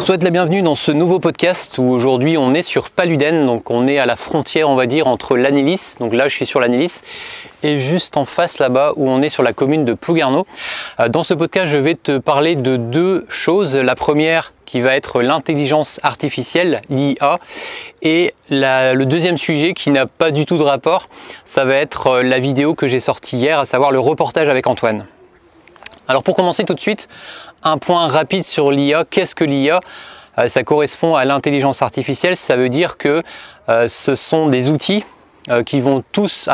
vous souhaite la bienvenue dans ce nouveau podcast où aujourd'hui on est sur Paluden, donc on est à la frontière on va dire entre l'Annelis, donc là je suis sur l'Annelis, et juste en face là-bas où on est sur la commune de Plouguerneau. Dans ce podcast je vais te parler de deux choses. La première qui va être l'intelligence artificielle, l'IA, et le deuxième sujet qui n'a pas du tout de rapport, ça va être la vidéo que j'ai sortie hier, à savoir le reportage avec Antoine. Alors pour commencer tout de suite, un point rapide sur l'IA. Qu'est-ce que l'IA? Ça correspond à l'intelligence artificielle, ça veut dire que ce sont des outils qui vont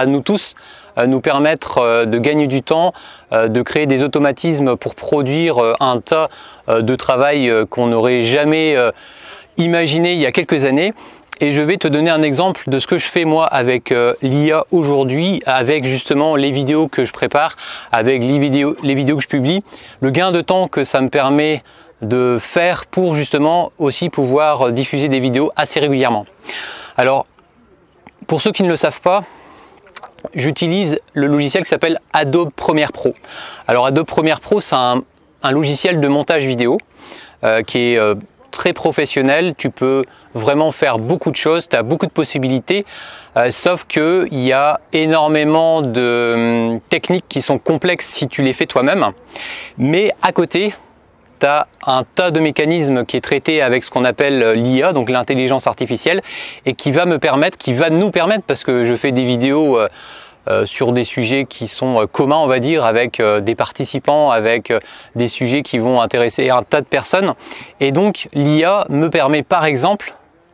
nous permettre de gagner du temps, de créer des automatismes pour produire un tas de travail qu'on n'aurait jamais imaginé il y a quelques années. Et je vais te donner un exemple de ce que je fais moi avec l'IA aujourd'hui, avec justement les vidéos que je prépare, avec les vidéos que je publie, le gain de temps que ça me permet de faire pour justement aussi pouvoir diffuser des vidéos assez régulièrement. Alors, pour ceux qui ne le savent pas, j'utilise le logiciel qui s'appelle Adobe Premiere Pro. Alors Adobe Premiere Pro, c'est un logiciel de montage vidéo qui est très professionnel. Tu peux vraiment faire beaucoup de choses, tu as beaucoup de possibilités, sauf qu'il y a énormément de techniques qui sont complexes si tu les fais toi-même. Mais à côté, tu as un tas de mécanismes qui est traité avec ce qu'on appelle l'IA, donc l'intelligence artificielle, et qui va nous permettre, parce que je fais des vidéos sur des sujets qui sont communs, on va dire, avec des participants, avec des sujets qui vont intéresser un tas de personnes. Et donc l'IA me permet par exemple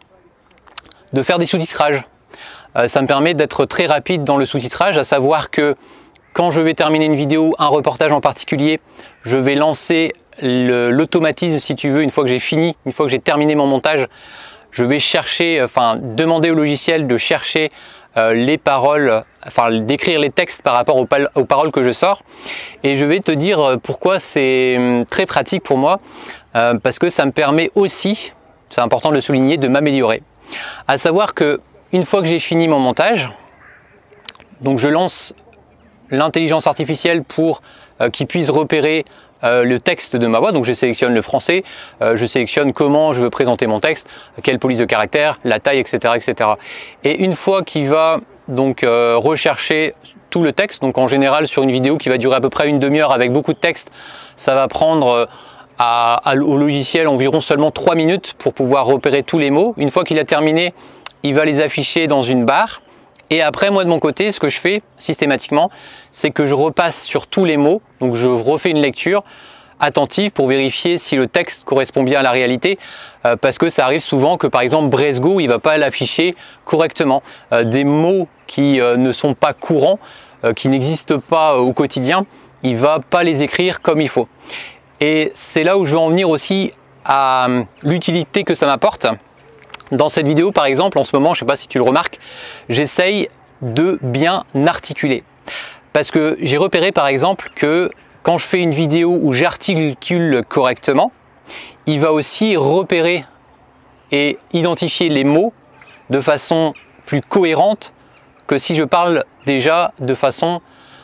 de faire des sous-titrages. Ça me permet d'être très rapide dans le sous-titrage, à savoir que quand je vais terminer une vidéo, un reportage en particulier, je vais lancer l'automatisme, si tu veux, une fois que j'ai terminé mon montage, je vais demander au logiciel de chercher les paroles, d'écrire les textes par rapport aux paroles que je sors. Et je vais te dire pourquoi c'est très pratique pour moi, parce que ça me permet aussi, c'est important de le souligner, de m'améliorer. À savoir que une fois que j'ai fini mon montage, donc je lance l'intelligence artificielle pour qu'il puisse repérer le texte de ma voix. Donc je sélectionne le français, je sélectionne comment je veux présenter mon texte, quelle police de caractère, la taille, etc. etc. Et une fois qu'il va donc rechercher tout le texte, donc en général sur une vidéo qui va durer à peu près une demi-heure avec beaucoup de texte, ça va prendre au logiciel environ seulement 3 minutes pour pouvoir repérer tous les mots. Une fois qu'il a terminé, il va les afficher dans une barre. Et après, moi de mon côté, ce que je fais systématiquement, c'est que je repasse sur tous les mots. Donc je refais une lecture attentive pour vérifier si le texte correspond bien à la réalité. Parce que ça arrive souvent que par exemple Bresgo, il ne va pas l'afficher correctement. Des mots qui ne sont pas courants, qui n'existent pas au quotidien, il ne va pas les écrire comme il faut. Et c'est là où je veux en venir aussi à l'utilité que ça m'apporte. Dans cette vidéo par exemple, en ce moment, je ne sais pas si tu le remarques, j'essaye de bien articuler. Parce que j'ai repéré par exemple que quand je fais une vidéo où j'articule correctement, il va aussi repérer et identifier les mots de façon plus cohérente que si je parle déjà de façon...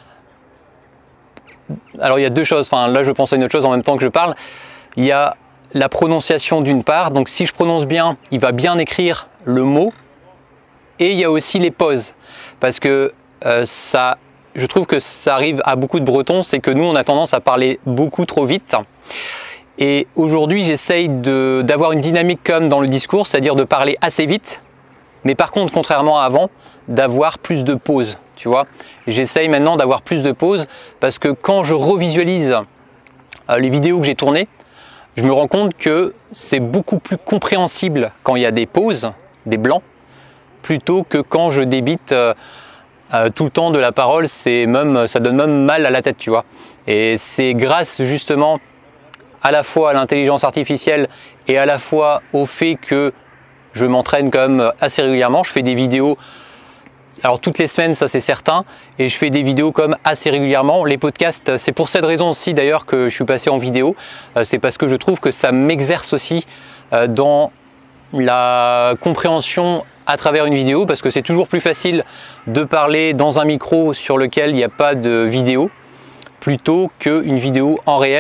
Alors il y a deux choses, là je pense à une autre chose en même temps que je parle. Il y a la prononciation d'une part, donc si je prononce bien, il va bien écrire le mot, et il y a aussi les pauses, parce que je trouve que ça arrive à beaucoup de Bretons, c'est que nous on a tendance à parler beaucoup trop vite, et aujourd'hui j'essaye d'avoir une dynamique comme dans le discours, c'est-à-dire de parler assez vite, mais par contre contrairement à avant, d'avoir plus de pauses, tu vois. J'essaye maintenant d'avoir plus de pauses, parce que quand je revisualise les vidéos que j'ai tournées, je me rends compte que c'est beaucoup plus compréhensible quand il y a des pauses, des blancs, plutôt que quand je débite tout le temps de la parole. Ça donne même mal à la tête, tu vois. Et c'est grâce justement à la fois à l'intelligence artificielle et à la fois au fait que je m'entraîne quand même assez régulièrement. Je fais des vidéos, alors toutes les semaines, ça c'est certain, et je fais des vidéos comme assez régulièrement. Les podcasts, c'est pour cette raison aussi d'ailleurs que je suis passé en vidéo, c'est parce que je trouve que ça m'exerce aussi dans la compréhension à travers une vidéo, parce que c'est toujours plus facile de parler dans un micro sur lequel il n'y a pas de vidéo, plutôt qu'une vidéo en réel,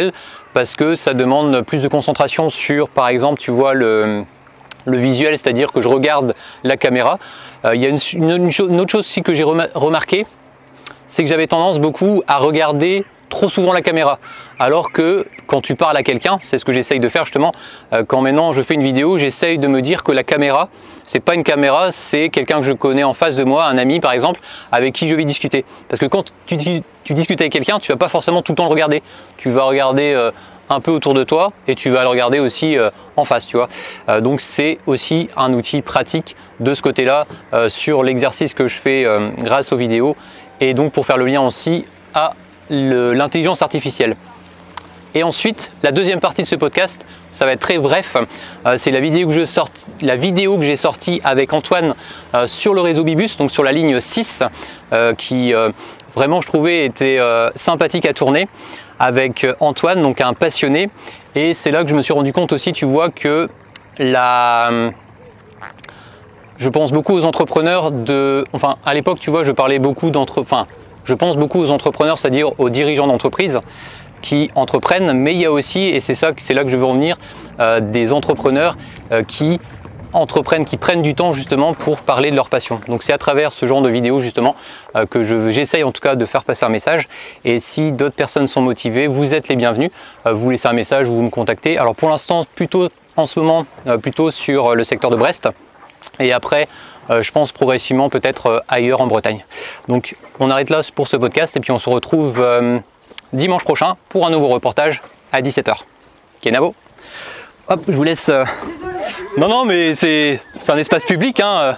parce que ça demande plus de concentration sur, par exemple, tu vois le visuel, c'est-à-dire que je regarde la caméra. Il y a une autre chose aussi que j'ai remarqué, c'est que j'avais tendance beaucoup à regarder trop souvent la caméra, alors que quand tu parles à quelqu'un, c'est ce que j'essaye de faire justement, quand maintenant je fais une vidéo, j'essaye de me dire que la caméra, c'est pas une caméra, c'est quelqu'un que je connais en face de moi, un ami par exemple, avec qui je vais discuter. Parce que quand tu discutes avec quelqu'un, tu vas pas forcément tout le temps le regarder, tu vas regarder un peu autour de toi et tu vas le regarder aussi en face, tu vois. Donc c'est aussi un outil pratique de ce côté-là sur l'exercice que je fais grâce aux vidéos, et donc pour faire le lien aussi à l'intelligence artificielle. Et ensuite, la deuxième partie de ce podcast, ça va être très bref, c'est la vidéo que j'ai sortie avec Antoine sur le réseau Bibus, donc sur la ligne 6, qui vraiment je trouvais était sympathique à tourner avec Antoine, donc un passionné. Et c'est là que je me suis rendu compte aussi, tu vois, que je pense beaucoup aux entrepreneurs enfin à l'époque, tu vois, je parlais beaucoup je pense beaucoup aux entrepreneurs, c'est-à-dire aux dirigeants d'entreprise qui entreprennent, mais il y a aussi, et c'est là que je veux en venir, des entrepreneurs qui entreprennent, qui prennent du temps justement pour parler de leur passion. Donc c'est à travers ce genre de vidéos justement que j'essaye en tout cas de faire passer un message. Et si d'autres personnes sont motivées, vous êtes les bienvenus. Vous laissez un message ou vous me contactez. Alors pour l'instant, plutôt en ce moment, plutôt sur le secteur de Brest. Et après, je pense progressivement peut-être ailleurs en Bretagne. Donc on arrête là pour ce podcast et puis on se retrouve dimanche prochain pour un nouveau reportage à 17 h. Kenavo. Hop, je vous laisse. Non, mais c'est un espace public, hein.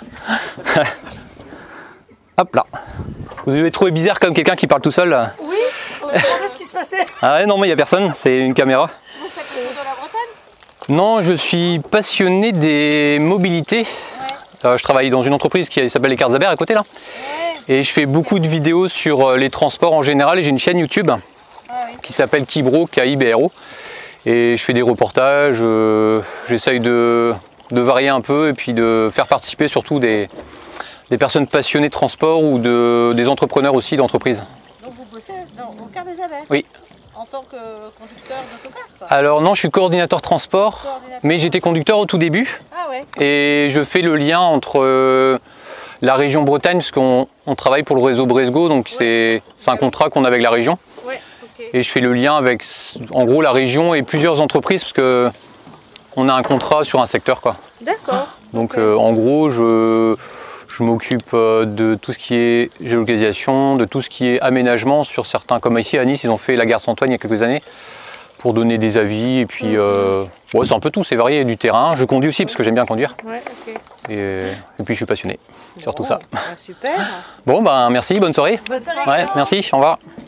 Hop là. Vous devez trouver bizarre comme quelqu'un qui parle tout seul. Oui, on se demandait ce qui se passait. Ah ouais, non, mais il n'y a personne, c'est une caméra. Vous faites le tour de la Bretagne? Non, je suis passionné des mobilités. Ouais. Je travaille dans une entreprise qui s'appelle Les Cartes Zabert à côté là. Ouais. Et je fais beaucoup de vidéos sur les transports en général et j'ai une chaîne YouTube qui s'appelle Kibro, K-I-B-R-O. Et je fais des reportages, j'essaye de varier un peu et puis de faire participer surtout des personnes passionnées de transport ou des entrepreneurs aussi d'entreprise. Donc vous bossez au Cartes Zabert? Oui. En tant que conducteur d'autocar? Alors non, je suis coordinateur transport, mais j'étais conducteur au tout début. Ah ouais. Et je fais le lien entre la région Bretagne, parce qu'on travaille pour le réseau Bresgo, donc c'est un contrat qu'on a avec la région. Ouais, okay. Et je fais le lien avec, en gros, la région et plusieurs entreprises, parce que on a un contrat sur un secteur, quoi. D'accord. Donc en gros, je m'occupe de tout ce qui est géolocalisation, de tout ce qui est aménagement sur certains, comme ici à Nice, ils ont fait la gare Saint-Antoine il y a quelques années, pour donner des avis, et puis ouais, c'est un peu tout, c'est varié, du terrain. Je conduis aussi, parce que j'aime bien conduire. Ouais, okay. Et puis je suis passionné, surtout ça. Super. Bon, ben merci, bonne soirée. Bonne soirée. Ouais, merci, au revoir.